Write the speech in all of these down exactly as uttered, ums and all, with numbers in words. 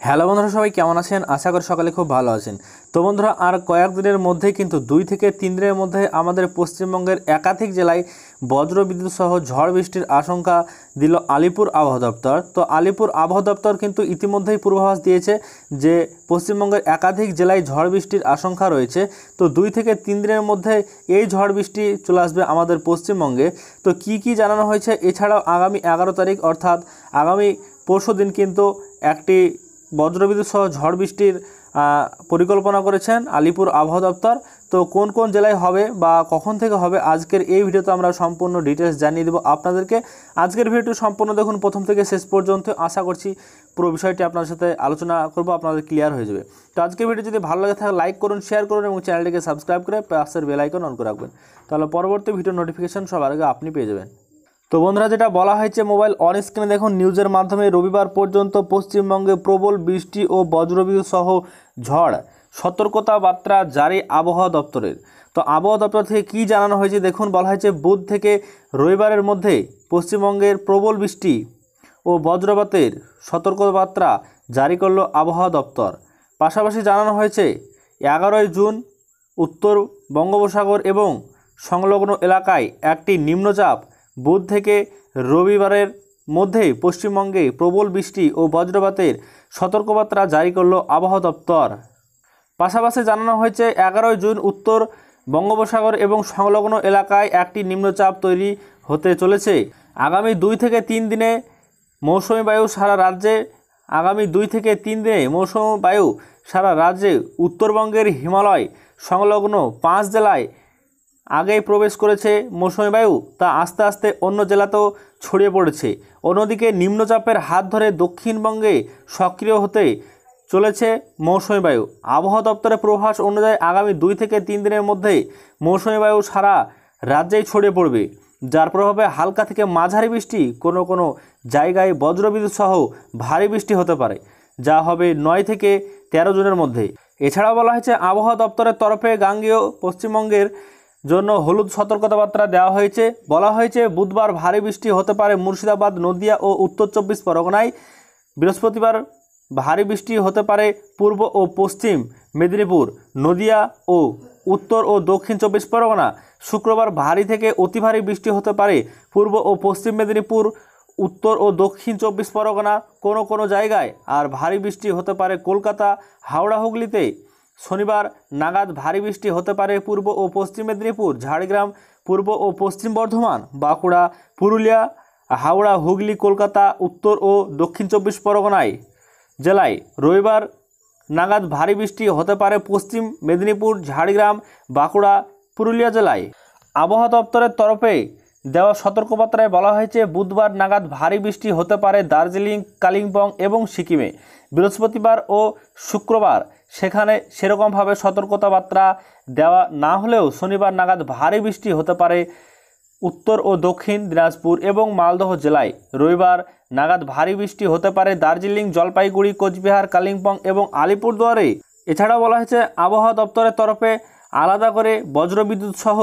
Hello বন্ধুরা, সবাই কেমন আছেন? আশা করি সকালে খুব ভালো আছেন। তো বন্ধুরা, আর কয়েকদিনের মধ্যেই কিন্তু দুই থেকে তিন দিনের মধ্যে আমাদের পশ্চিমবঙ্গের একাধিক জেলায় বজ্রবিদ্যুৎ সহ ঝড় বৃষ্টির আশঙ্কা দিল আলিপুর আবহাওয়া দপ্তর। তো আলিপুর আবহাওয়া দপ্তর কিন্তু ইতিমধ্যেই পূর্বাভাস দিয়েছে যে পশ্চিমবঙ্গের একাধিক জেলায় ঝড় বৃষ্টির আশঙ্কা রয়েছে। তো দুই থেকে তিন দিনের মধ্যে এই ঝড় বৃষ্টি চলে আসবে আমাদের পশ্চিমবঙ্গে। তো কি কি জানানো হয়েছে, এছাড়াও আগামী এগারো তারিখ অর্থাৎ আগামী পরশু দিন কিন্তু একটি বজ্রবিদ্যুৎ সহ ঝড় বৃষ্টির পরিকল্পনা করেছেন আলিপুর আবহাওয়া দপ্তর। তো কোন কোন জেলায় হবে বা কখন থেকে হবে, আজকের এই ভিডিওতে আমরা সম্পূর্ণ ডিটেলস জানিয়ে দেবো আপনাদেরকে। আজকের ভিডিওটি সম্পূর্ণ দেখুন প্রথম থেকে শেষ পর্যন্ত। আশা করছি পুরো বিষয়টি আপনার সাথে আলোচনা করব, আপনাদের ক্লিয়ার হয়ে যাবে। তো আজকের ভিডিও যদি ভালো লাগে থাকে লাইক করুন, শেয়ার করুন এবং চ্যানেলটিকে সাবস্ক্রাইব করে পাশের বেল আইকন অন করে রাখবেন, তাহলে পরবর্তী ভিডিও নোটিফিকেশন সবার আগে আপনি পেয়ে যাবেন। তো বন্ধুরা, যেটা বলা হয়েছে মোবাইল অন স্ক্রিনে দেখুন, নিউজের মাধ্যমে রবিবার পর্যন্ত পশ্চিমবঙ্গে প্রবল বৃষ্টি ও বজ্রবিদ্যুৎ সহ ঝড় সতর্কতা বার্তা জারি আবহাওয়া দপ্তরের। তো আবহাওয়া দপ্তর থেকে কী জানানো হয়েছে দেখুন, বলা হয়েছে বুধ থেকে রবিবারের মধ্যে পশ্চিমবঙ্গের প্রবল বৃষ্টি ও বজ্রপাতের সতর্কবার্তা জারি করল আবহাওয়া দপ্তর। পাশাপাশি জানানো হয়েছে এগারোই জুন উত্তর বঙ্গোপসাগর এবং সংলগ্ন এলাকায় একটি নিম্নচাপ বুধ থেকে রবিবারের মধ্যে পশ্চিমবঙ্গে প্রবল বৃষ্টি ও বজ্রপাতের সতর্কবার্তা জারি করল আবহাওয়া দপ্তর। পাশাপাশি জানানো হয়েছে এগারোই জুন উত্তর বঙ্গোপসাগর এবং সংলগ্ন এলাকায় একটি নিম্নচাপ তৈরি হতে চলেছে। আগামী দুই থেকে তিন দিনে মৌসুমি বায়ু সারা রাজ্যে আগামী দুই থেকে তিন দিনে মৌসুমি বায়ু সারা রাজ্যে উত্তরবঙ্গের হিমালয় সংলগ্ন পাঁচ জেলায় আগেই প্রবেশ করেছে মৌসুমি বায়ু, তা আস্তে আস্তে অন্য জেলাতেও ছড়িয়ে পড়েছে। অন্যদিকে নিম্নচাপের হাত ধরে দক্ষিণবঙ্গে সক্রিয় হতে চলেছে মৌসুমি বায়ু। আবহাওয়া দপ্তরের পূর্বাভাস অনুযায়ী আগামী দুই থেকে তিন দিনের মধ্যে মৌসুমি বায়ু সারা রাজ্যেই ছড়িয়ে পড়বে, যার প্রভাবে হালকা থেকে মাঝারি বৃষ্টি, কোনো কোনো জায়গায় বজ্রবিদ্যুৎ সহ ভারী বৃষ্টি হতে পারে, যা হবে নয় থেকে তেরো জুনের মধ্যে। এছাড়াও বলা হয়েছে আবহাওয়া দপ্তরের তরফে গাঙ্গেয় পশ্চিমবঙ্গের জন্য হলুদ সতর্কতাবার্তা দেওয়া হয়েছে। বলা হয়েছে বুধবার ভারী বৃষ্টি হতে পারে মুর্শিদাবাদ, নদিয়া ও উত্তর চব্বিশ পরগনায়। বৃহস্পতিবার ভারী বৃষ্টি হতে পারে পূর্ব ও পশ্চিম মেদিনীপুর, নদিয়া ও উত্তর ও দক্ষিণ চব্বিশ পরগনা। শুক্রবার ভারী থেকে অতি ভারী বৃষ্টি হতে পারে পূর্ব ও পশ্চিম মেদিনীপুর, উত্তর ও দক্ষিণ চব্বিশ পরগনা কোনো কোনো জায়গায়। আর ভারী বৃষ্টি হতে পারে কলকাতা, হাওড়া, হুগলিতে। শনিবার নাগাদ ভারী বৃষ্টি হতে পারে পূর্ব ও পশ্চিম মেদিনীপুর, ঝাড়গ্রাম, পূর্ব ও পশ্চিম বর্ধমান, বাঁকুড়া, পুরুলিয়া, হাওড়া, হুগলি, কলকাতা, উত্তর ও দক্ষিণ চব্বিশ পরগনায় জেলায়। রবিবার নাগাদ ভারী বৃষ্টি হতে পারে পশ্চিম মেদিনীপুর, ঝাড়গ্রাম, বাঁকুড়া, পুরুলিয়া জেলায়। আবহাওয়া দপ্তরের তরফে দেওয়া সতর্কবার্তায় বলা হয়েছে বুধবার নাগাদ ভারী বৃষ্টি হতে পারে দার্জিলিং, কালিম্পং এবং সিকিমে। বৃহস্পতিবার ও শুক্রবার সেখানে সেরকমভাবে সতর্কতাবার্তা দেওয়া না হলেও শনিবার নাগাদ ভারী বৃষ্টি হতে পারে উত্তর ও দক্ষিণ দিনাজপুর এবং মালদহ জেলায়। রবিবার নাগাদ ভারী বৃষ্টি হতে পারে দার্জিলিং, জলপাইগুড়ি, কোচবিহার, কালিম্পং এবং আলিপুরদুয়ারে। এছাড়াও বলা হয়েছে আবহাওয়া দপ্তরের তরফে আলাদা করে বজ্রবিদ্যুৎ সহ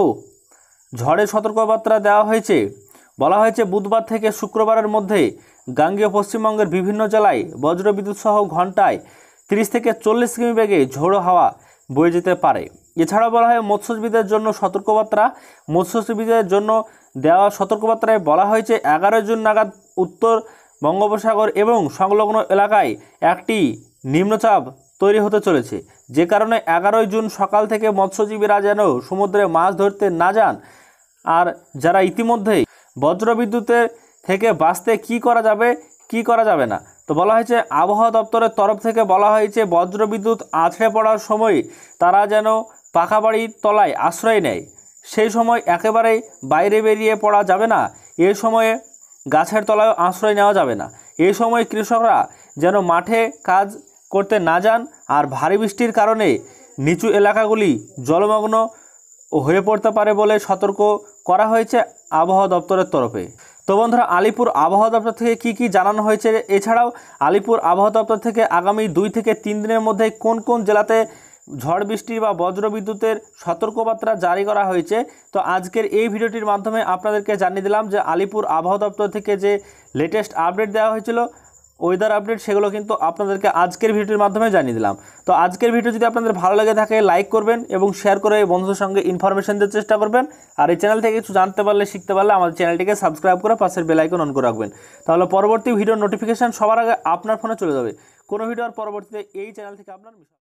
ঝড়ের সতর্কবার্তা দেওয়া হয়েছে। বলা হয়েছে বুধবার থেকে শুক্রবারের মধ্যে গাঙ্গেয় পশ্চিমবঙ্গের বিভিন্ন জেলায় বজ্রবিদ্যুৎ সহ ঘন্টায় তিরিশ থেকে চল্লিশ কিমি বেগে ঝোড়ো হাওয়া বয়ে যেতে পারে। এছাড়াও বলা হয় মৎস্যজীবীদের জন্য সতর্কবার্তা। মৎস্যজীবীদের জন্য দেওয়া সতর্কবার্তায় বলা হয়েছে এগারোই জুন নাগাদ উত্তর বঙ্গোপসাগর এবং সংলগ্ন এলাকায় একটি নিম্নচাপ তৈরি হতে চলেছে, যে কারণে এগারোই জুন সকাল থেকে মৎস্যজীবীরা যেন সমুদ্রে মাছ ধরতে না যান। আর যারা ইতিমধ্যেই বজ্রবিদ্যুতের থেকে বাঁচতে কি করা যাবে কি করা যাবে না, তো বলা হয়েছে আবহাওয়া দপ্তরের তরফ থেকে বলা হয়েছে বজ্রবিদ্যুৎ আছড়ে পড়ার সময় তারা যেন পাকা বাড়ির তলায় আশ্রয় নেয়। সেই সময় একেবারেই বাইরে বেরিয়ে পড়া যাবে না। এই সময়ে গাছের তলায় আশ্রয় নেওয়া যাবে না। এই সময় কৃষকরা যেন মাঠে কাজ করতে না যান। আর ভারী বৃষ্টির কারণে নিচু এলাকাগুলি জলমগ্ন হয়ে পড়তে পারে বলে সতর্ক করা হয়েছে আবহাওয়া দপ্তরের তরফে। তো বন্ধুরা, আলিপুর আবহাওয়া দপ্তর থেকে কি কি জানানো হয়েছে, এছাড়াও আলিপুর আবহাওয়া দপ্তর থেকে আগামী দুই থেকে তিন দিনের মধ্যে কোন কোন জেলাতে ঝড় বৃষ্টি বা বজ্রবিদ্যুতের সতর্কবার্তা জারি করা হয়েছে, তো আজকের এই ভিডিওটির মাধ্যমে আপনাদেরকে জানিয়ে দিলাম যে আলিপুর আবহাওয়া দপ্তর থেকে যে লেটেস্ট আপডেট দেওয়া হয়েছিল ওয়েদার আপডেট সেগুলো কিন্তু আপনাদেরকে আজকের ভিডিওর মাধ্যমে জানিয়ে দিলাম। তো আজকের ভিডিও যদি আপনাদের ভালো লেগে থাকে লাইক করবেন এবং শেয়ার করে বন্ধুদের সঙ্গে ইনফরমেশন দেওয়ার চেষ্টা করবেন। আর এই চ্যানেল থেকে কিছু জানতে পারলে শিখতে পারলে আমাদের চ্যানেলটিকে সাবস্ক্রাইব করে পাশের বেল আইকন অন করে রাখবেন, তাহলে পরবর্তী ভিডিওর নোটিফিকেশান সবার আগে আপনার ফোনে চলে যাবে। কোনো ভিডিওর পরবর্তীতে এই চ্যানেল থেকে আপনার